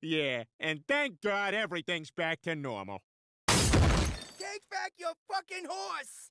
Yeah, and thank God everything's back to normal. Take back your fucking horse!